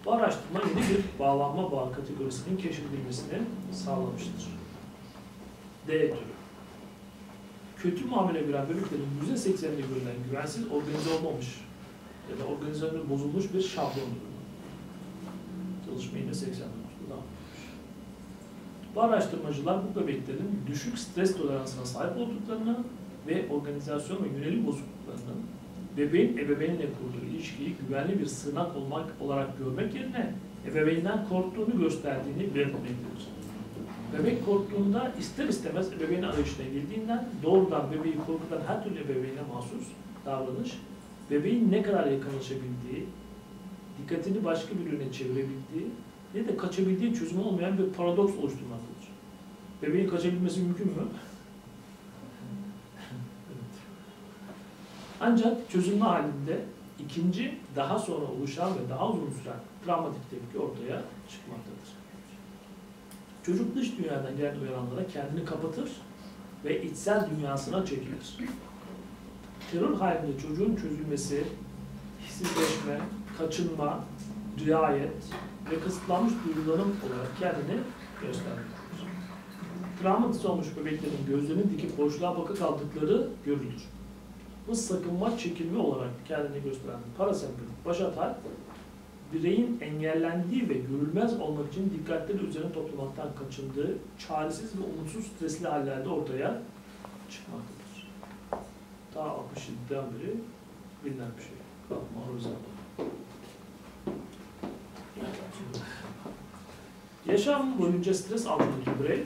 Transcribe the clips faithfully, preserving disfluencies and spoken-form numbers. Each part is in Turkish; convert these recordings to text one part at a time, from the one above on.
Bu araştırma yeni bir bağlanma bağı kategorisinin keşfedilmesini sağlamıştır. D türü. Kötü muamele gören bebeklerin yüzde sekseninde görülen güvensiz, organize olmamış ya da organizasyonu bozulmuş bir şablondur. Çalışma yine seksen dokuzda. Bu araştırmacılar bu bebeklerin düşük stres toleransına sahip olduklarını ve organizasyon ve yönelim bozukluklarının bebeğin ebeveynle kurduğu ilişkiyi güvenli bir sığınak olmak olarak görmek yerine ebeveynden korktuğunu gösterdiğini belirtmektedir. Bebek korktuğunda ister istemez ebeveyn arayışına girdiğinden doğrudan bebeği korkutan her türlü ebeveyne mahsus davranış, bebeğin ne kadar yakınlaşabildiği, dikkatini başka bir yöne çevirebildiği ya da kaçabildiği çözümü olmayan bir paradoks oluşturmaktadır. Bebeğin kaçabilmesi mümkün mü? Evet. Ancak çözülme halinde ikinci, daha sonra oluşan ve daha uzun süren travmatik tepki ortaya çıkmaktadır. Çocuk dış dünyadan gelen uyaranlara kendini kapatır ve içsel dünyasına çekilir. Terör halinde çocuğun çözülmesi, hissizleşme, kaçınma, riayet ve kısıtlanmış duygulanım olarak kendini göstermektedir. Travmatize olmuş bebeklerin gözlerini dikip boşluğa bakıp kaldıkları görülür. Bu sakınma, çekilme olarak kendini gösteren parasempatik başatay, bireyin engellendiği ve görülmez olmak için dikkatleri üzerine toplamaktan kaçındığı, çaresiz ve umutsuz stresli hallerde ortaya çıkmaktadır. Daha altmış yediden beri bilinen bir şey. Kalkma, arıza. Yaşam boyunca stres altındaki birey,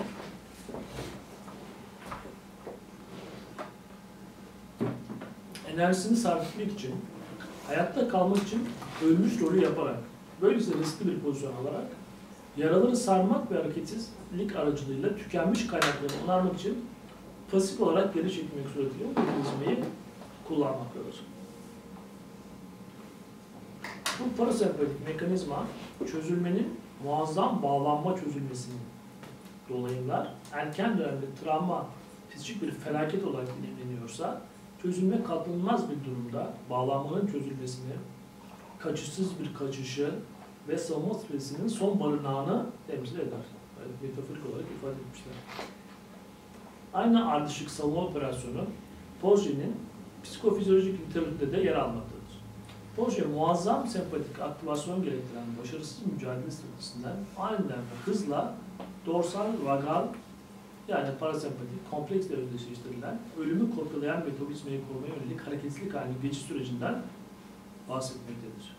enerjisini sabitlemek için, hayatta kalmak için ölmüş rolü yaparak, böylece riskli bir pozisyon alarak, yaraları sarmak ve hareketsizlik aracılığıyla tükenmiş kaynaklarını onarmak için pasif olarak geri çekilmek suretiyle mekanizmayı kullanmaktadır. Bu parasempatik mekanizma çözülmenin muazzam bağlanma çözülmesini dolayımlar. Erken dönemde travma fizik bir felaket olarak deneyimleniyorsa, çözülme katlanılmaz bir durumda bağlanmanın çözülmesini, kaçışsız bir kaçışı ve savunma stresinin son barınağını temsil eder. Yani metaforik olarak ifade etmişler. Aynı ardışık savunma operasyonu Porget'in psikofizyolojik literatürde de yer almaktadır. Porget, muazzam sempatik aktivasyon gerektiren başarısız mücadele stratejisinden aniden ve hızla dorsal, vagal, yani parasempatik, kompleksle özdeşleştirilen, ölümü kopyalayan metabolizmayı korumaya yönelik hareketsizlik halinde geçiş sürecinden bahsetmektedir.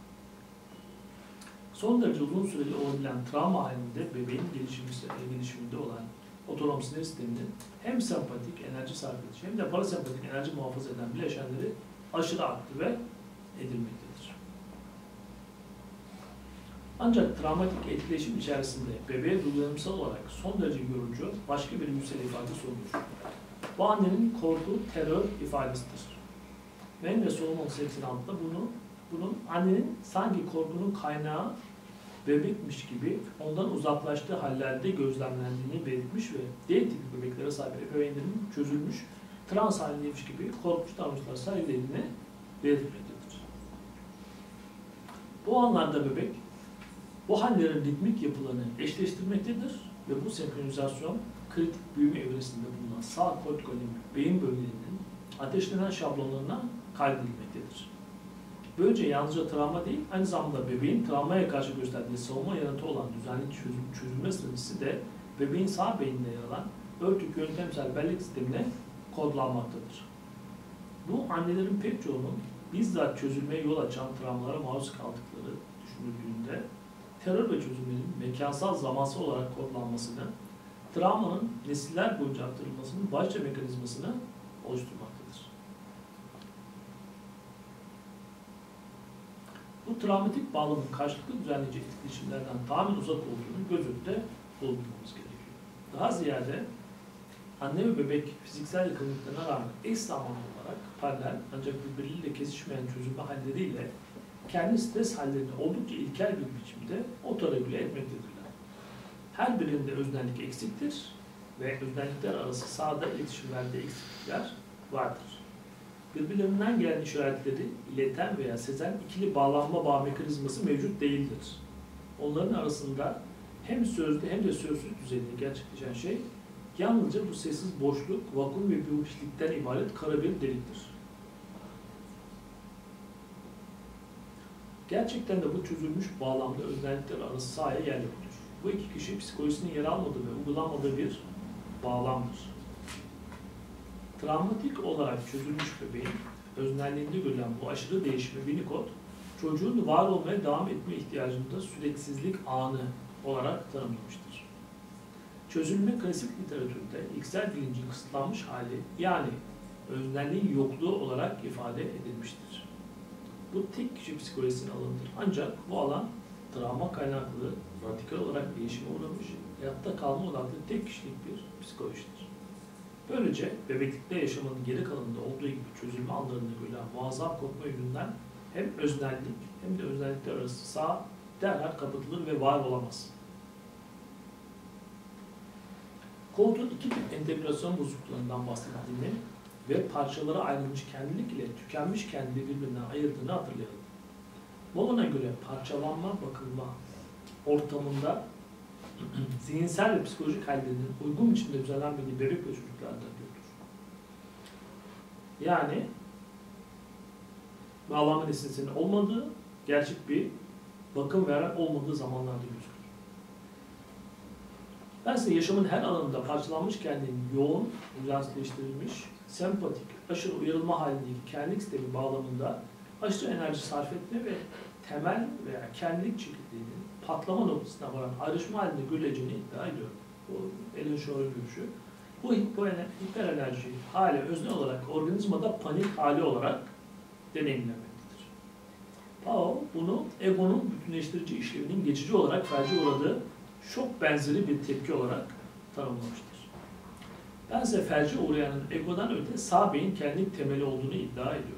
Son derece uzun süreli olabilen travma halinde bebeğin gelişiminde olan otonom sinir sisteminin hem sempatik enerji sarf edici hem de parasempatik enerji muhafaza eden bileşenleri aşırı aktive edilmektedir. Ancak travmatik etkileşim içerisinde bebeğe duygulanımsal olarak son derece yorucu başka bir yüksel ifadesi olur. Bu annenin korku, terör ifadesidir. Ben ve Solomon seksen altıda bunu, bunun annenin sanki korkunun kaynağı bebekmiş gibi ondan uzaklaştığı hallerde gözlemlendiğini belirtmiş ve D tipi bebeklere sahip ebeveynlerin çözülmüş, trans halindeymiş gibi korkunç davranışlar sergilediğini belirtmektedir. Bu anlarda bebek, bu hallerin ritmik yapılarını eşleştirmektedir ve bu senkronizasyon kritik büyüme evresinde bulunan sağ kortikalin beyin bölgelerinin ateşlenen şablonlarına kaydedilmektedir. Böylece yalnızca travma değil, aynı zamanda bebeğin travmaya karşı gösterdiği savunma yanıtı olan düzenli çözüm, çözülme stratejisi de bebeğin sağ beyninde yer alan örtük yöntemsel bellek sistemine kodlanmaktadır. Bu annelerin pek çoğunun bizzat çözülmeye yol açan travmalara maruz kaldıkları düşünüldüğünde terör ve çözümlerin mekansal zamansal olarak kodlanmasını, travmanın nesiller boyunca aktarılmasının başlıca mekanizmasını oluşturmaktadır. Bu travmatik bağlamın karşılıklı düzenleyici etkileşimlerden tamamen uzak olduğunu göz önünde bulundurmamız gerekiyor. Daha ziyade anne ve bebek fiziksel yakınlıklarına rağmen eş zamanlı olarak paralel ancak birbirleriyle kesişmeyen çözülme halleriyle kendi stres hallerini oldukça ilkel bir biçimde otoregüle etmektedirler. Her birinde öznellik eksiktir ve öznellikler arası sağda iletişimlerde eksiklikler vardır. birbirlerinden gelen işaretleri ileten veya sezen ikili bağlanma bağ mekanizması mevcut değildir. Onların arasında hem sözlü hem de sözsüz düzeyde gerçekleşen şey yalnızca bu sessiz boşluk, vakum ve biyolojiklikten ibaret kara bir deliktir. Gerçekten de bu çözülmüş bağlamda öznellikler arası sahaya yer yoktur. Bu iki kişi psikolojisinin yer almadığı ve uygulanmadığı bir bağlamdır. Travmatik olarak çözülmüş bebeğin öznelliğinde görülen bu aşırı değişimi Winnicott, çocuğun var olmaya devam etme ihtiyacında süreksizlik anı olarak tanımlamıştır. Çözülme klasik literatürde ilksel bilincin kısıtlanmış hali, yani öznelliğin yokluğu olarak ifade edilmiştir. Bu tek kişi psikolojisine alındır. Ancak bu alan travma kaynaklı, radikal olarak değişime uğramış, hayatta kalma odaklı tek kişilik bir psikolojidir. Böylece bebeklikte yaşamanın geri kalanında olduğu gibi çözülme anlarında görülen muazzam korkma yönünden hem öznellik hem de öznellikler arası sağ derhal kapatılır ve var olamaz. Koltuğun iki tip entegrasyon bozukluklarından bahsettiğini ve parçalara ayrılmış kendilik ile tükenmiş kendi birbirinden ayırdığını hatırlayalım. Mollon'a göre parçalanma, bakılma ortamında zihinsel ve psikolojik hallerinin uygun biçimde düzenlenmediği bebek ve çocuklarda diyordur. Yani bağlanma nesnesinin olmadığı, gerçek bir bakım veren olmadığı zamanlarda gözükür. Ben size yaşamın her alanında parçalanmış kendinin yoğun, düzensizleştirilmiş, sempatik, aşırı uyarılma halindeki kendilik sistemi bağlamında aşırı enerji sarf etme ve temel veya kendilik çekirdeğinin patlama noktasına varan ayrışma halinde görüleceğini iddia ediyorum. Bu Alan Shaw'un görüşü. Bu hiperenerji hali öznel olarak organizmada panik hali olarak deneyimlenmektedir. Pao bunu egonun bütünleştirici işlevinin geçici olarak felce uğradığı şok benzeri bir tepki olarak tanımlamıştır. Ben ise felce uğrayanın egodan öte sağ beyin kendilik temeli olduğunu iddia ediyorum.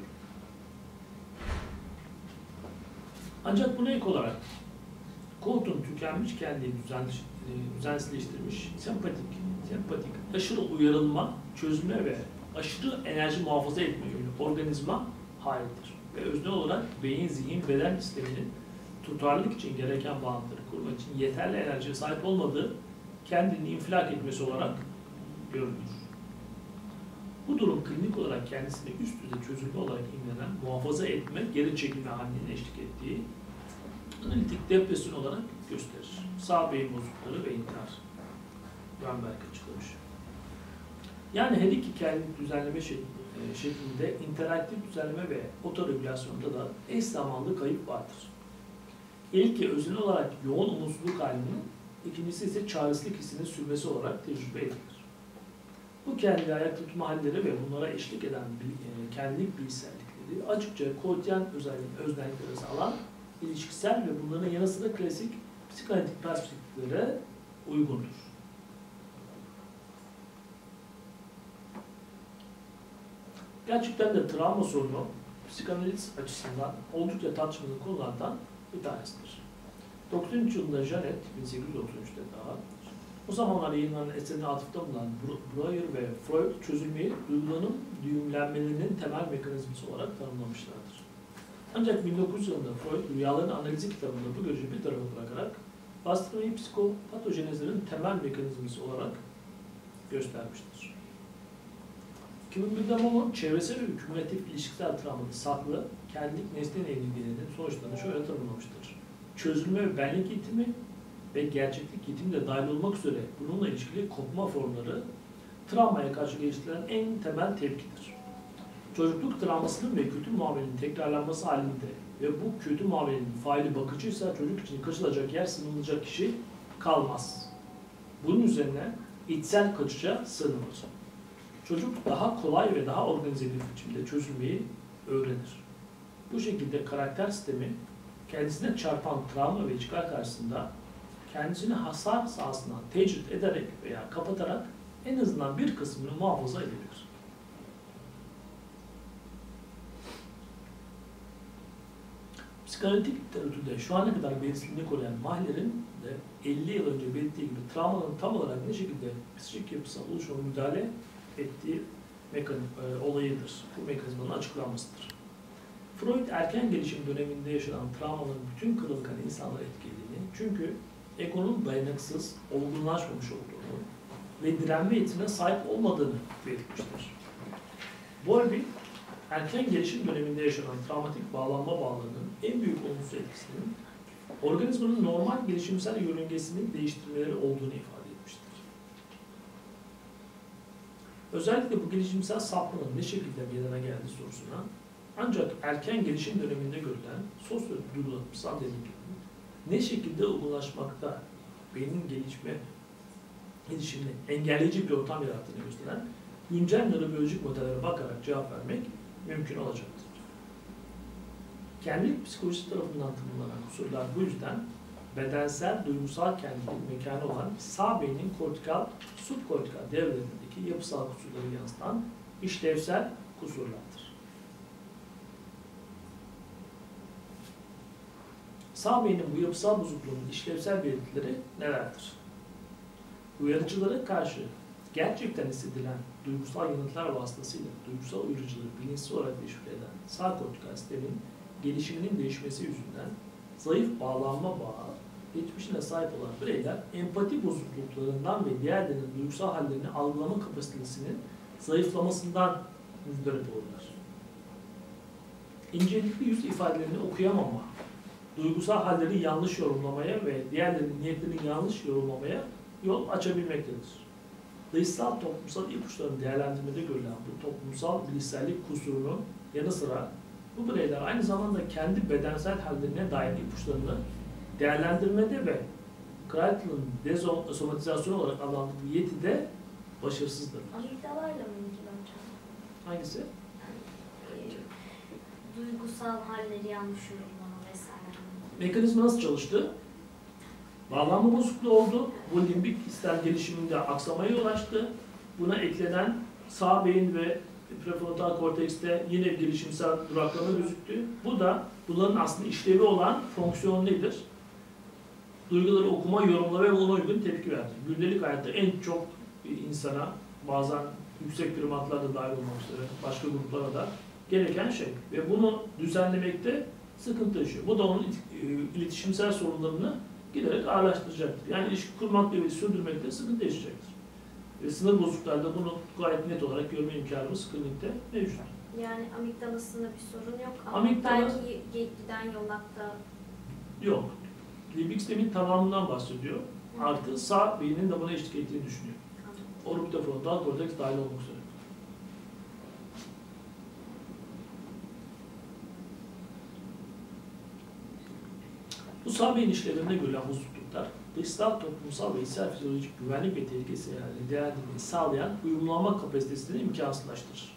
Ancak buna ek olarak Kolt'un tükenmiş kendini düzensizleştirmiş, sempatik, sempatik, aşırı uyarılma, çözme ve aşırı enerji muhafaza etme yönlü organizma halidir. Ve öznel olarak beyin, zihin, beden sisteminin tutarlılık için gereken bağlantıları kurmak için yeterli enerjiye sahip olmadığı kendini infilak etmesi olarak görülür. Bu durum klinik olarak kendisini üst düzey çözülme olarak imlenen muhafaza etme, geri çekilme halinin eşlik ettiği analitik depresyon olarak gösterir. Sağ beyin bozuklukları ve intihar. Grönberg açıklamış. Yani her iki kendini düzenleme şeklinde interaktif düzenleme ve otoregülasyonda da eş zamanlı kayıp vardır. İlki öznel olarak yoğun umutsuzluk halinin, ikincisi ise çaresizlik hissinin sürmesi olarak tecrübe edilir. Bu kendi ayakta tutma halleri ve bunlara eşlik eden kendilik bilişsellikleri açıkça Kolt'yan öznellikler arası alan ilişkisel ve bunların yanı sıra klasik psikanalitik perspektiflere uygundur. Gerçekten de travma sorunu psikanaliz açısından oldukça tartışmalı konulardan bir tanesidir. doksan üç yılında Janet, bin sekiz yüz otuz üçte daha, o zamanlar yayınlanan eserine atıfta bulunan Breuer ve Freud çözülmeyi duyguların düğümlenmelerinin temel mekanizması olarak tanımlamışlardır. Ancak bin dokuz yüz yılında Freud rüyaların analizi kitabında bu görüşü bir tarafa bırakarak bastırmayı psikopatojenezlerin temel mekanizması olarak göstermiştir. iki bin birde Mollon çevresel ve kümülatif ilişkisel travmada saklı, kendilik nesne evliliğinin sonuçlarını şöyle tanımlamıştır. Çözülme ve benlik yitimi ve gerçeklik yitimi de dahil olmak üzere bununla ilişkili kopma formları travmaya karşı geliştirilen en temel tepkidir. Çocukluk travmasının ve kötü muamelenin tekrarlanması halinde ve bu kötü muamelenin faili bakıcıysa çocuk için kaçılacak yer sınırlanacak kişi kalmaz. Bunun üzerine içsel kaçışa sığınılır. Çocuk daha kolay ve daha organize bir biçimde çözülmeyi öğrenir. Bu şekilde karakter sistemi kendisine çarpan travma ve çıkar karşısında kendisini hasar sahasından tecrit ederek veya kapatarak en azından bir kısmını muhafaza edebilir. Psikanalitik literatürde şu ana kadar belirsizliğini koruyan Mahler'in de elli yıl önce belirttiği gibi travmanın tam olarak ne şekilde psikik yapısal oluşuma müdahale ettiği mekan e, olayıdır. Bu mekanizmanın açıklanmasıdır. Freud erken gelişim döneminde yaşanan travmaların bütün kırılgan insanları etkilediğini, çünkü egonun dayanıksız, olgunlaşmamış olduğunu ve direnme yeteneğine sahip olmadığını belirtmiştir. Bowlby, erken gelişim döneminde yaşanan travmatik bağlanma bağlarının en büyük olumsuz etkisinin organizmanın normal gelişimsel yörüngesinin değiştirmeleri olduğunu ifade etmiştir. Özellikle bu gelişimsel sapmanın ne şekilde meydana geldiği sorusuna, ancak erken gelişim döneminde görülen sosyo-duygulanımsal deneyimlerin ne şekilde olgunlaşmakta beynin gelişme gelişimini engelleyici bir ortam yarattığını gösteren güncel nörobiyolojik modellere bakarak cevap vermek mümkün olacaktır. Kendilik psikolojisi tarafından tanımlanan kusurlar bu yüzden bedensel, duygusal kendilik mekanı olan sağ beynin kortikal, subkortikal devrelerindeki yapısal kusurları yansıtan işlevsel kusurlardır. Sağ beynin bu yapısal bozukluğunun işlevsel belirtileri nelerdir? Uyarıcılara karşı gerçekten hissedilen duygusal yanıtlar vasıtasıyla duygusal uyarıcıları bilinçsiz olarak teşvik eden sağ kortikal sistemin gelişiminin değişmesi yüzünden zayıf bağlanma bağı geçmişine sahip olan bireyler empati bozukluklarından ve diğerlerinin duygusal hallerini algılama kapasitesinin zayıflamasından müzdarip olurlar. İncelikli yüz ifadelerini okuyamama, duygusal halleri yanlış yorumlamaya ve diğerlerinin niyetlerini yanlış yorumlamaya yol açabilmektedir. Dışsal toplumsal ipuçlarının değerlendirmede görülen bu toplumsal bilişsellik kusurunun yanı sıra bu bireyler aynı zamanda kendi bedensel hallerine dair ipuçlarını değerlendirmede ve Crichton'un desomatizasyonu olarak adlandırdığı yetide başarısızdır. Amigdalayla mı ilgili hocam? Hangisi? Yani, e, duygusal halleri yanlış yorumlama vesaire. Mekanizma nasıl çalıştı? Bağlanma bozukluğu oldu. Bu limbik sistem gelişiminde aksamaya yol açtı. Buna eklenen sağ beyin ve prefrontal kortekste yine gelişimsel duraklama gözüktü. Bu da bunların aslında işlevi olan fonksiyon nedir? Duyguları okuma, yorumla ve buna uygun tepki verdi. Gündelik hayatta en çok insana, bazen yüksek primatlarda dahil olmak üzere, başka gruplara da gereken şey. Ve bunu düzenlemekte sıkıntı yaşıyor. Bu da onun iletişimsel sorunlarını giderek ağırlaştıracaktır. Yani ilişki kurmakta ve sürdürmekte sıkıntı yaşayacaktır. Ve sınır bozukluklarda bunu gayet net olarak görme imkanımız klinikte mevcut. Yani amigdalasında bir sorun yok ama Amigdala, belki giden yolakta yok. Limbik sistemin tamamından bahsediyor. Hı. Artı sağ beynin de buna eşlik ettiğini düşünüyor. Orbitofrontal korteks dahil olmak üzere. Bu sağ beyin işlevlerinde görülen bozukluklar, dışsal, toplumsal ve içsel fizyolojik güvenlik ve tehlike seviyelerine değerlendirmeyi sağlayan uyumlanma kapasitesini imkansızlaştırır.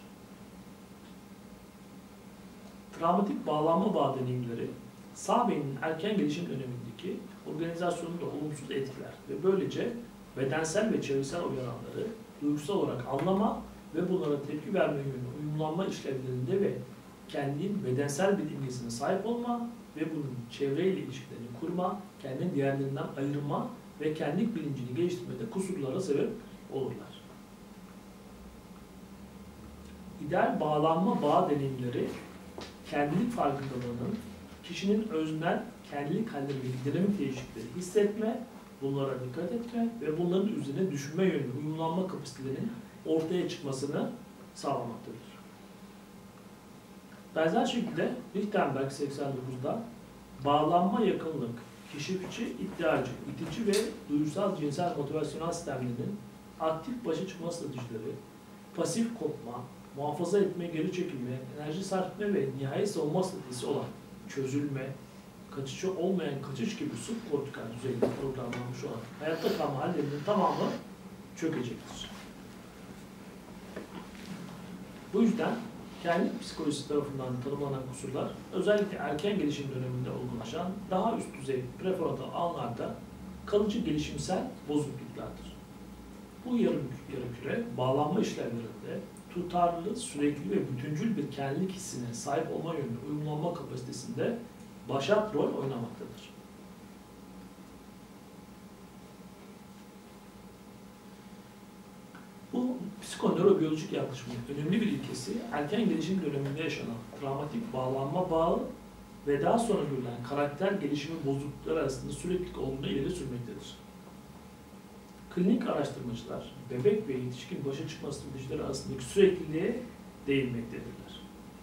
Travmatik bağlanma bağ deneyimleri, sağ beynin erken gelişim dönemindeki organizasyonunu da olumsuz etkiler ve böylece bedensel ve çevresel uyaranları duygusal olarak anlama ve bunlara tepki verme yönünde uyumlanma işlevlerinde ve kendinin bedensel bir imgesine sahip olma ve bunun çevreyle ilişkilerini kurma, kendini diğerlerinden ayırma ve kendilik bilincini geliştirmede kusurlara sebep olurlar. İdeal bağlanma bağ deneyimleri, kendilik farkındalığının kişinin öznel kendilik halleri ve dinamik değişiklikleri hissetme, bunlara dikkat etme ve bunların üzerine düşünme yönlü uyumlanma kapasitelerinin ortaya çıkmasını sağlamaktadır. Benzer şekilde Lichtenberg seksen dokuzda bağlanma yakınlık, keşifçi, iddiacı, itici ve duygusal cinsel motivasyonel sistemlerinin aktif başa çıkma stratejileri, pasif kopma, muhafaza etme, geri çekilme, enerji sarf etme ve nihai savunma stratejisi olan çözülme, kaçıcı olmayan kaçış gibi subkortikal düzeyinde programlanmış olan hayatta kalma hallerinin tamamı çökecektir. Bu yüzden kendi psikolojisi tarafından tanımlanan kusurlar, özellikle erken gelişim döneminde olgunlaşan daha üst düzey prefrontal alanlarda kalıcı gelişimsel bozukluklardır. Bu yarım yarı küre bağlanma işlemlerinde tutarlı, sürekli ve bütüncül bir kendilik hissine sahip olma yönlü uyumlanma kapasitesinde başat rol oynamaktadır. Bu psikonörobiyolojik yaklaşımın önemli bir ilkesi, erken gelişim döneminde yaşanan travmatik bağlanma bağı ve daha sonra görülen karakter gelişimi bozuklukları arasında süreklilik olduğunu ileri sürmektedir. Klinik araştırmacılar, bebek ve yetişkin başa çıkma stratejileri arasındaki sürekliliğe değinmektedirler.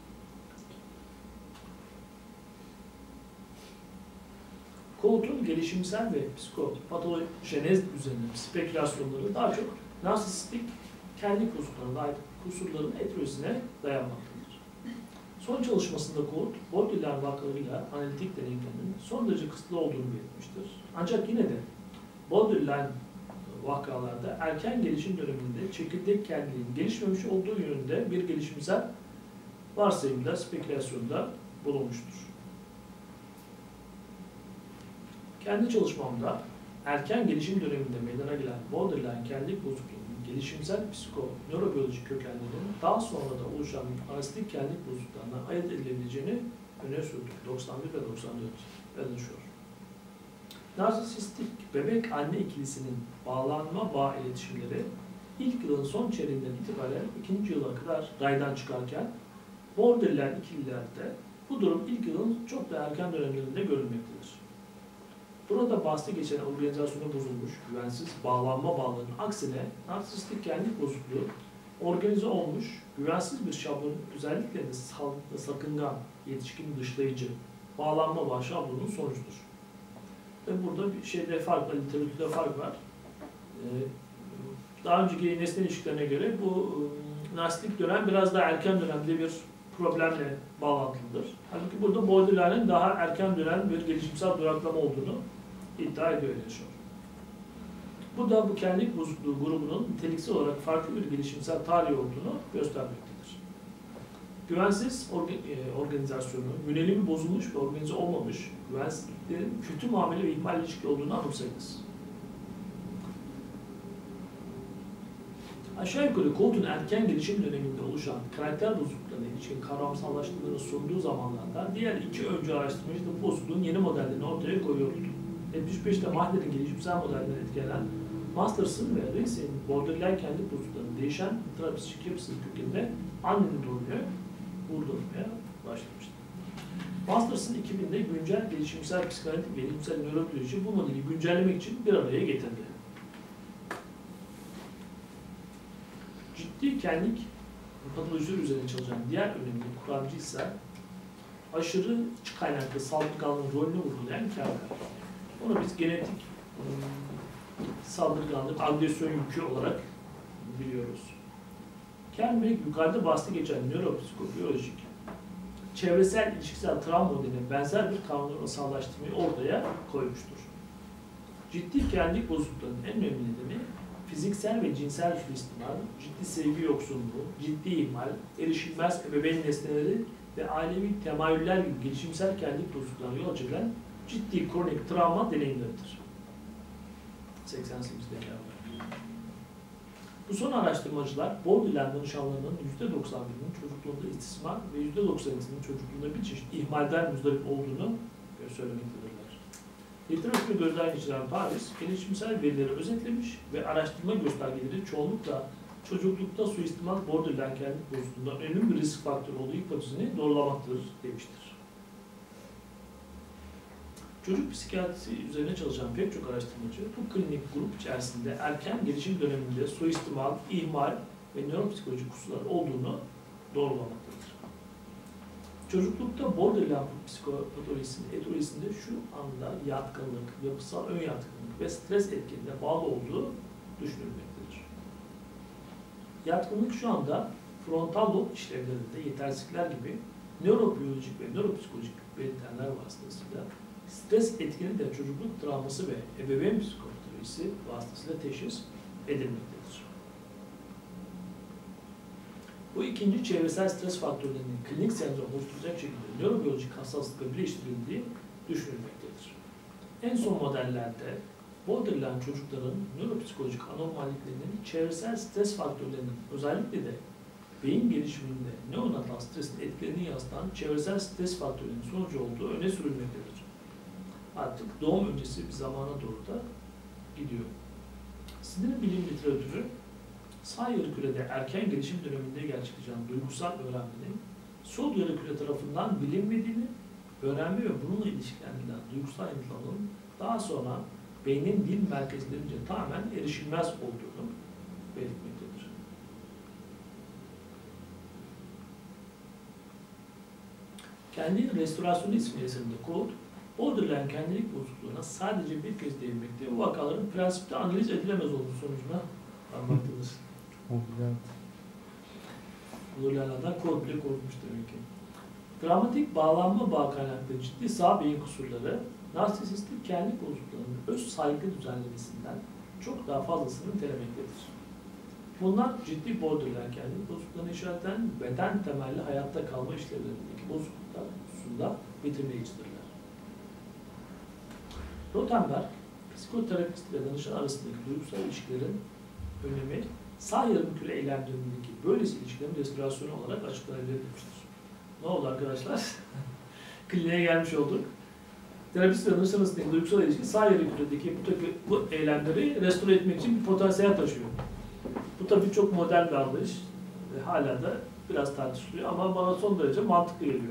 Koltuğun gelişimsel ve psikopatojenez üzerine spekülasyonları daha çok narsistik kendi kusurlarına ait kusurların etrüsüne dayanmaktadır. Son çalışmasında Colt, borderline vakalarıyla analitik deneyimlerinin son derece kısıtlı olduğunu belirtmiştir. Ancak yine de borderline vakalarda erken gelişim döneminde çekirdek kendiliğin gelişmemiş olduğu yönünde bir gelişimsel varsayımda, spekülasyonda bulunmuştur. Kendi çalışmamda erken gelişim döneminde meydana gelen borderline kendilik bozukluğunun gelişimsel psikonörobiyolojik kökenlerinin daha sonra da oluşan analitik kendilik bozukluklarına ayırt edilebileceğini öne sürdüm. doksan bir ve doksan dört yazışıyor. Narsistik bebek-anne ikilisinin bağlanma bağ iletişimleri ilk yılın son çeyreğinden itibaren ikinci yıla kadar raydan çıkarken borderline ikililerde bu durum ilk yılın çok da erken dönemlerinde görülmektedir. Burada bahsi geçen organizasyona bozulmuş, güvensiz bağlanma bağlarının aksine narsistik kendilik bozukluğu organize olmuş, güvensiz bir şablonun özellikle de sağlıklı, sakıngan, yetişkin dışlayıcı bağlanma bağ şablonunun sonucudur. Ve burada bir şeyde fark var, literatürde fark var. Ee, daha önceki nesne ilişkilerine göre bu e, narsistik dönem biraz daha erken dönemde bir problemle bağlantılıdır. Halbuki burada borderline'ın daha erken dönem bir gelişimsel duraklama olduğunu iddia ediyor yaşıyor. Bu da bu kendilik bozukluğu grubunun niteliksel olarak farklı bir gelişimsel tarihi olduğunu göstermektedir. Güvensiz orga, e, organizasyonu, yönelimi bozulmuş ve organize olmamış, güvensizliklerin kötü muamele ve ihmal ilişki olduğunu anımsayınız. Aşağı yukarı Colt'un erken gelişim döneminde oluşan karakter bozukluklarına ilişkin kavramsallaştırmalarını sunduğu zamanlarda diğer iki öncü araştırmacı da bu bozukluğun yeni modellerini ortaya koyuyordu. yetmiş beşte Mahler'in gelişimsel modellerinden etkilenen Masterson ve Ries'in borderline kendi bozukluklarının değişen intrapsişik yapısının kökeninde annenin rolünü vurdurmaya başlamıştı. Masterson iki binde güncel gelişimsel psikanalitik ve gelişimsel nörobiyoloji bu modeli güncellemek için bir araya getirdi. Ciddi kendilik patolojileri üzerine çalışan diğer önemli kuramcı ise aşırı iç kaynaklı saldırganlığın rolünü vurgulayan Kerber. Onu biz genetik saldırganlık, agresyon yükü olarak biliyoruz. Kerber yukarıda bahsi geçen nöropsikobiyolojik, çevresel ilişkisel travma modeline benzer bir kavramsallaştırmayı ortaya koymuştur. Ciddi kendilik bozukluklarının en önemli nedeni fiziksel ve cinsel suistimal, ciddi sevgi yoksunluğu, ciddi ihmal, erişilmez ebeveyn nesneleri ve ailevi temayüller gibi gelişimsel kendilik bozukluklarına yol açılan ciddi kronik travma deneyimleridir. seksen sekizde geldi. Bu son araştırmacılar borderline danışanlarının yüzde doksan birinin çocukluğunda istismar ve yüzde doksan ikisinin çocukluğunda bir çeşit ihmalden müzdarip olduğunu söylemektedirler. Literatürü gözden geçiren Paris, gelişimsel verileri özetlemiş ve araştırma göstergeleri çoğunlukla çocuklukta suistimal borderline kendilik bozukluğunda önemli bir risk faktörü olduğu hipotezini doğrulamaktadır demiştir. Çocuk psikiyatrisi üzerine çalışan pek çok araştırmacı bu klinik grup içerisinde erken gelişim döneminde suistimal, ihmal ve nöropsikolojik kusurlar olduğunu doğrulamaktadır. Çocuklukta borderline psikopatolojisinin etiolojisinde şu anda yatkınlık, yapısal ön yatkınlık ve stres etkinliğine bağlı olduğu düşünülmektedir. Yatkınlık şu anda frontal lob işlevlerinde yetersizlikler gibi nörobiyolojik ve nöropsikolojik belirtiler vasıtasıyla stres etkeni de çocukluk travması ve ebeveyn psikopatolojisi vasıtasıyla teşhis edilmektedir. Bu ikinci çevresel stres faktörlerinin klinik sendrom oluşturacak şekilde nörobiyolojik hassaslıkla birleştirildiği düşünülmektedir. En son modellerde borderline çocukların nöropsikolojik anormalliklerinin çevresel stres faktörlerinin özellikle de beyin gelişiminde neonatal stresin etkilerini yansıtan çevresel stres faktörlerinin sonucu olduğu öne sürülmektedir. Artık doğum öncesi bir zamana doğru da gidiyor. Sinir bilim literatürü sağ yarıkürede erken gelişim döneminde gerçekleşen duygusal öğrenmenin sol yarıküre tarafından bilinmediğini, öğrenme ve bununla ilişkilendirilen duygusal yanıtlamanın daha sonra beynin dil merkezlerince tamamen erişilmez olduğunu belirtmektedir. Kendi Restorasyonu isimli eserinde Colt, borderline kendilik bozukluğuna sadece bir kez değinmekte, bu vakaların prensipte analiz edilemez olduğu sonucuna varmaktadır. Borderline'dan Colt bile korkmuş demek ki. Dramatik bağlanma bağ kaynaklı ciddi sağ beyin kusurları, narsisistik kendilik bozukluğunun öz saygı düzenlemesinden çok daha fazlasını nitelemektedir. Bunlar ciddi borderline kendilik bozukluklarına işareten beden temelli hayatta kalma işlevlerindeki bozukluklar hususunda bitirmeyicidirler. Rothenberg, psikoterapist ve danışan arasındaki duygusal ilişkilerin önemi sağ yarımküre eylemlerindeki böylesi ilişkilerin restorasyonu olarak açıklanabilir demiştir. Ne oldu arkadaşlar? Kliniğe gelmiş olduk. Terapist ve danışan arasındaki duygusal ilişki sağ yarımküredeki bu, bu eylemleri restore etmek için bir potansiyel taşıyor. Bu tabii çok modern bir anlayış ve hala da biraz tartışılıyor ama bana son derece mantıklı geliyor.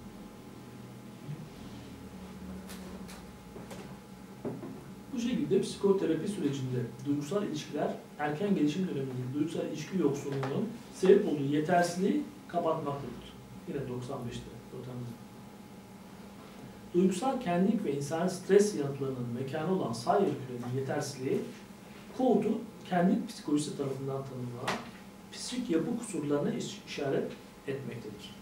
Bu şekilde psikoterapi sürecinde duygusal ilişkiler erken gelişim dönemindeki duygusal ilişki yoksunluğunun sebep olduğu yetersizliği kapatmaktadır. Yine doksan beşte Rothenberg. Duygusal kendilik ve insan stres yanıtlarının mekanı olan sağ yarıkürenin yetersizliği, Colt'u kendilik psikolojisi tarafından tanımlanan psikik yapı kusurlarına işaret etmektedir.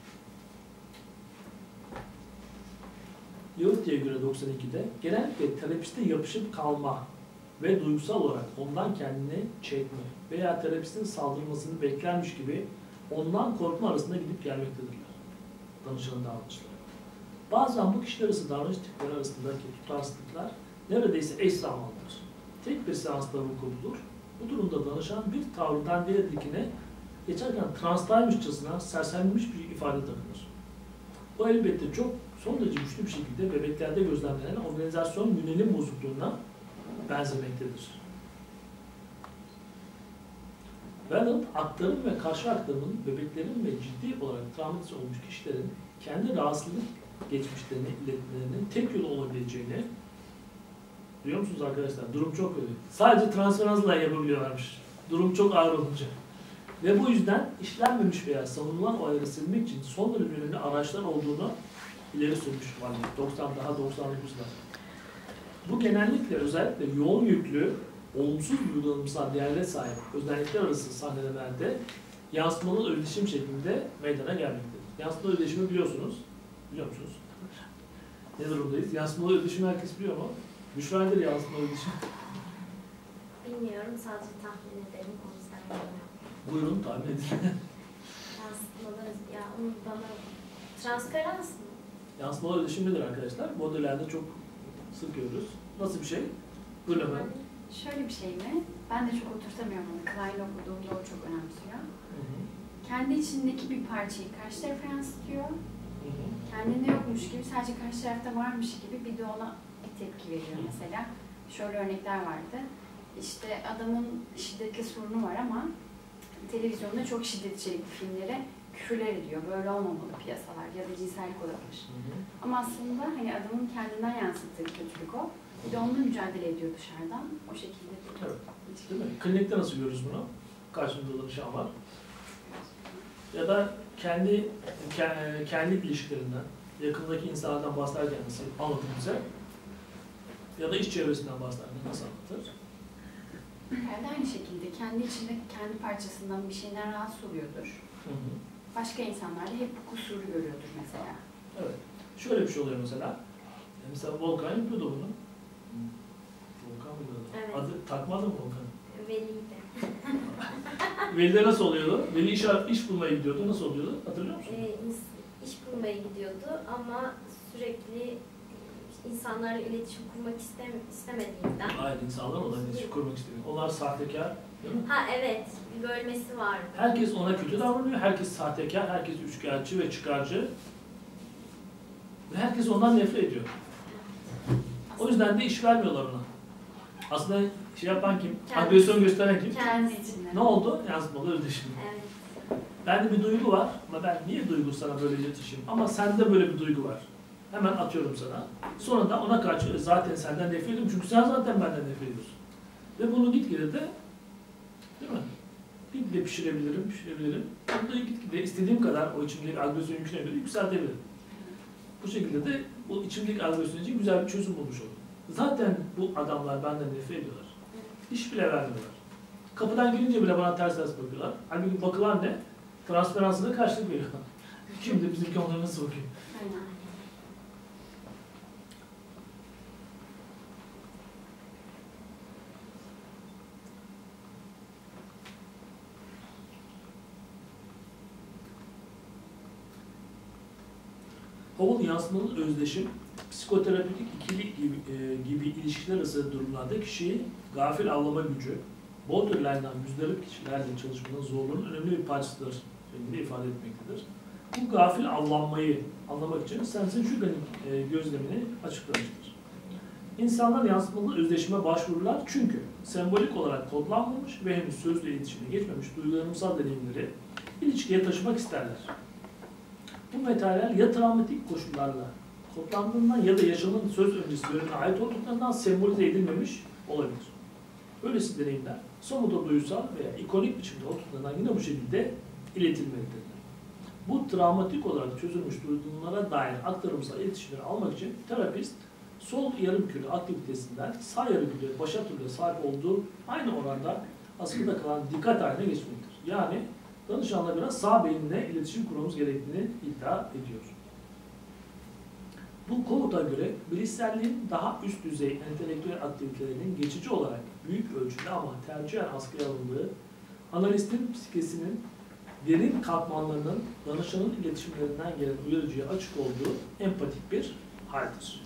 Yahuti'ye göre doksan ikide genellikle terapiste yapışıp kalma ve duygusal olarak ondan kendini çekme veya terapistin saldırmasını beklermiş gibi ondan korkma arasında gidip gelmektedirler danışanın davranışları. Bazen bu kişiler arası davranış tipleri arasındaki tutarsızlıklar neredeyse eş zamanlıdır. Tek bir seansta vuku bulur. Bu durumda danışan bir tavrından diğerine geçerken transtaymışçasına sersemlemiş bir ifade takınır. Bu elbette çok son derece güçlü bir şekilde bebeklerde gözlemlenen organizasyon yönelim bozukluğuna benzemektedir. Wellard, aktarım ve karşı aktarımın bebeklerin ve ciddi olarak travmatize olmuş kişilerin kendi rahatsızlık geçmişlerini iletmelerinin tek yolu olabileceğini biliyor musunuz arkadaşlar? Durum çok kötü. Sadece transferazla yapabiliyorlarmış. Durum çok ağır olunca. Ve bu yüzden işlenmemiş veya savunulan olayları silmek için son derece önemli araçlar olduğunu ileri sürmüş var. doksan daha doksan dokuzda. Bu genellikle özellikle yoğun yüklü, olumsuz duygulanımsal değerlere sahip özellikler arası sahnelemelde yansımalı iletişim şeklinde meydana gelmektedir. Yansımalı iletişimi biliyorsunuz. Biliyor musunuz? Ne durumdayız? Yansımalı iletişimi herkes biliyor mu? Büşra nedir yansımalı iletişim? Bilmiyorum, sadece tahmin ederim, o yüzden bilmiyorum. Buyurun tahmin edin. Yansımalı, ya onu bana... Transferans mı? Yansımalı iletişim nedir arkadaşlar? Modellerde çok sık görürüz. Nasıl bir şey? Buyurun hemen. Şöyle bir şey mi? Ben de çok oturtamıyorum onu. Klein okuduğumda o çok önemsiyor. Hı hı. Kendi içindeki bir parçayı karşı tarafa yansıtıyor. Hı hı. Kendinde yokmuş gibi, sadece karşı tarafta varmış gibi bir de ona bir tepki veriyor mesela. Şöyle örnekler vardı. İşte adamın şiddetli sorunu var ama televizyonda çok şiddet içerikli filmlere küfürler ediyor. Böyle olmamalı piyasalar ya da cinsellik olabilir. Hı hı. Ama aslında hani adamın kendinden yansıttığı kötülük o. Bir de onunla mücadele ediyor dışarıdan. O şekilde. Evet. Değil mi? Klinikte nasıl görürüz bunu? Karşımızda danışan var. Ya da kendi kendi ilişkilerinden, yakındaki insanlardan bahsederken nasıl anlatır bize? Ya da iş çevresinden bahsederken nasıl anlatır? Yani aynı şekilde kendi içinde kendi parçasından bir şeyden rahatsız oluyordur. Hı hı. Başka insanlarda hep bu kusuru görüyordur mesela. Evet. Şöyle bir şey oluyor mesela. Mesela Volkan yapıyordu bunu. Volkan mı diyordu? Evet. Adı takmadı mı Volkan? Veli'ydi. Veli'de nasıl oluyordu? Veli iş, iş bulmaya gidiyordu. Nasıl oluyordu? Hatırlıyor musun? Ee, ins- iş bulmaya gidiyordu ama sürekli insanlarla iletişim kurmak istem- istemediğinden. Hayır, insanlar olan iletişim kurmak istemiyor. Onlar sahtekar, değil mi? Ha evet, bir bölmesi vardı. Herkes ona kötü davranıyor, herkes sahtekar, herkes üçkağıtçı ve çıkarcı. Ve herkes ondan nefret ediyor. O yüzden de iş vermiyorlar ona. Aslında şey yapan kim? Kendisi. Agresyon gösteren kim? Kendi içinde. Ne oldu? Yansımalı özdeşim. Evet. Bende bir duygu var ama ben niye duygu sana böyle iletişim? Ama sende böyle bir duygu var. Hemen atıyorum sana. Sonra da ona karşı zaten senden nefret ediyorum çünkü sen zaten benden nefret ediyorsun. Ve bunu gitgide de değil mi? Gitgide pişirebilirim, pişirebilirim. Bunu da gitgide istediğim kadar o içimdeki agresyon mümkün göre yükseltebilirim. Bu şekilde de bu içimdeki agresyon için güzel bir çözüm bulmuş oldum. Zaten bu adamlar benden nefret ediyorlar. İş bile vermiyorlar. Kapıdan girince bile bana ters ters bakıyorlar. Halbuki bakılan ne? Transferansına karşılık veriyor. Şimdi bizimki onları nasıl bakıyor? Aynen. Howell yansımalı özdeşim, psikoterapötik ikili gibi, e, gibi ilişkiler arası durumlarda kişiyi gafil avlama gücü, borderline'dan müzdarip kişilerle çalışmanın zorluğunun önemli bir parçasıdır şeklinde ifade etmektedir. Bu gafil avlanmayı anlamak için Sensen Shugan'ın e, gözlemini açıklamıştır. İnsanlar yansımalı özdeşime başvururlar çünkü sembolik olarak kodlanmamış ve henüz sözlü iletişime geçmemiş duygularımsal deneyimleri ilişkiye taşımak isterler. Bu materyal ya travmatik koşullarla kodlandığından ya da yaşamın söz öncesi dönemine ait olduklarından sembolize edilmemiş olabilir. Böylesi deneyimler somut duysal veya ikonik biçimde olduklarından yine bu şekilde iletilmelidirler. Bu travmatik olarak çözülmüş durumlara dair aktarımsal iletişimleri almak için terapist sol yarımküre aktivitesinden sağ yarımküre başa türlüğe sahip olduğu aynı oranda askıda kalan dikkat haline geçmektir. Yani danışanla biraz sağ beyinle iletişim kurmamız gerektiğini iddia ediyor. Bu komuta göre bilişselliğin daha üst düzey entelektüel aktivitelerinin geçici olarak büyük ölçüde ama tercihen askıya alındığı, analistin psikesinin derin katmanlarının danışanın iletişimlerinden gelen uyarıcıya açık olduğu empatik bir haldir.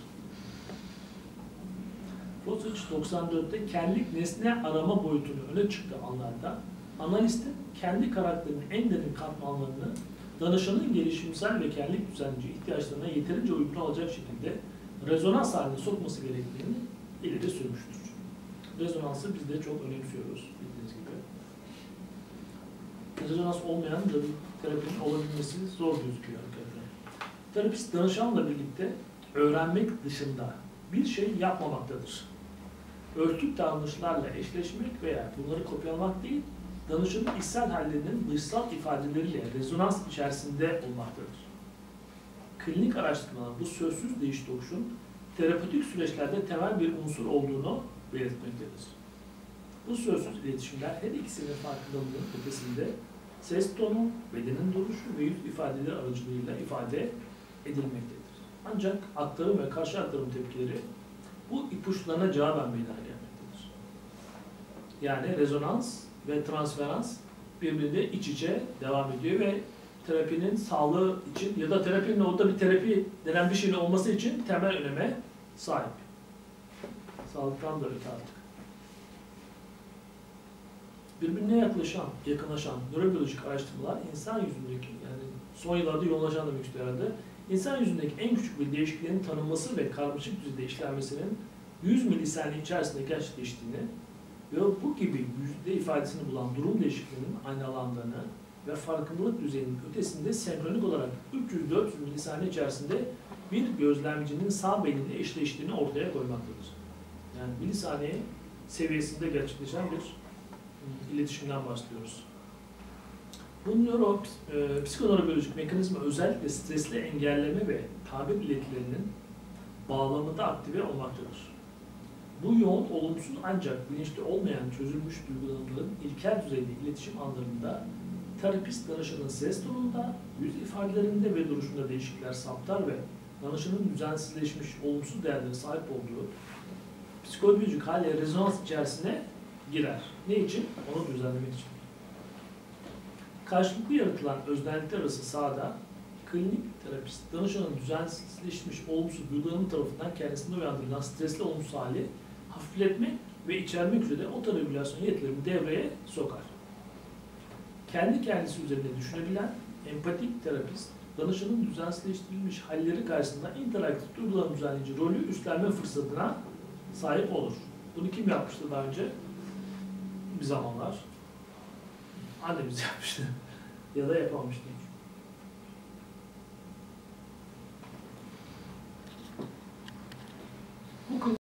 Rosich doksan dörtte kendilik nesne arama boyutunu öne çıktığı anlarda analistin kendi karakterinin en derin katmanlarını danışanın gelişimsel ve kendilik düzenleyici ihtiyaçlarına yeterince uygun olacak şekilde rezonans haline sokması gerektiğini ileri sürmüştür. Rezonansı biz de çok önemsiyoruz bildiğiniz gibi. Rezonans olmayan da terapinin olabilmesi zor gözüküyor arkadaşlar. Terapist danışanla birlikte öğrenmek dışında bir şey yapmamaktadır. Örtük davranışlarla eşleşmek veya bunları kopyalamak değil, danışanın içsel hallerinin dışsal ifadeleriyle rezonans içerisinde olmaktadır. Klinik araştırmalar bu sözsüz değiş tokuşun terapötik süreçlerde temel bir unsur olduğunu belirtmektedir. Bu sözsüz iletişimler her ikisinin farkındalığının ötesinde ses tonu, bedenin duruşu ve yüz ifadeleri aracılığıyla ifade edilmektedir. Ancak aktarım ve karşı aktarım tepkileri bu ipuçlarına cevaben meydana gelmektedir. Yani rezonans ve transferans birbirine iç içe devam ediyor ve terapinin sağlığı için ya da terapinin orada bir terapi denen bir şeyin olması için temel öneme sahip. Sağlıktan da öte artık. Birbirine yaklaşan, yakınlaşan nörobiyolojik araştırmalar insan yüzündeki, yani son yıllarda yoğunlaşan demek istiyor herhalde, insan yüzündeki en küçük bir değişikliğin tanınması ve karmaşık düzeyde işlenmesinin yüz milisaniye içerisinde gerçekleştiğini ve bu gibi yüzde ifadesini bulan durum değişikliğinin aynalandığını ve farkındalık düzeyinin ötesinde senkronik olarak üç yüz dört yüz milisaniye içerisinde bir gözlemcinin sağ beyninle eşleştiğini ortaya koymaktadır. Yani milisaniye seviyesinde gerçekleşen bir iletişimden bahsediyoruz. Bu nöro, e, psikonörobiyolojik mekanizma özellikle stresli engelleme ve tabir iletilerinin bağlamında aktive olmaktadır. Bu yoğun, olumsuz ancak bilinçli olmayan çözülmüş duygulanımların ilkel düzeyde iletişim anlarında terapist danışanın ses tonunda, yüz ifadelerinde ve duruşunda değişiklikler saptar ve danışanın düzensizleşmiş, olumsuz değerlere sahip olduğu psikolojik hale rezonans içerisine girer. Ne için? Onu düzenlemek için. Karşılıklı yaratılan öznellikler arası sahada klinik terapist danışanın düzensizleşmiş olumsuz duygulanım tarafından kendisinde uyandırılan stresli olumsuz hali hafifletmek ve içermek üzere otoregülasyon yetilerini devreye sokar. Kendi kendisi üzerinde düşünebilen empatik terapist danışanın düzensizleştirilmiş halleri karşısında interaktif duygulanım düzenleyici rolü üstlenme fırsatına sahip olur. Bunu kim yapmıştı daha önce? Bir zamanlar. Annemiz yapmıştı. Ya da yapamamıştı. Bu